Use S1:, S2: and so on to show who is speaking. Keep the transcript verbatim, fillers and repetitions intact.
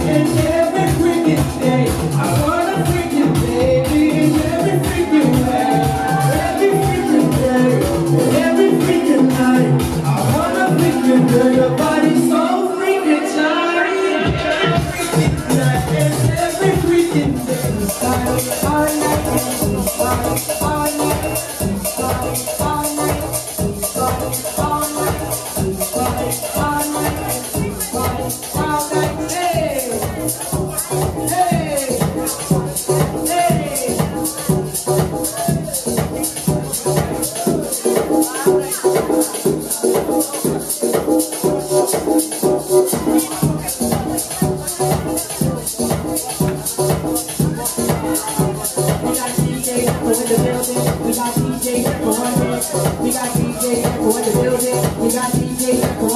S1: and every freaking day. I wanna freaking baby in every freaking way. Every freaking day, every freaking night. I wanna freaking feel your body so freaking tight. Every freaking night and every freaking day. All night, all night, all night, all night, all night, all night, all night, hey, hey, hey. We got D J Echo in the building. We got D J Echo in the building. We got D J Echo.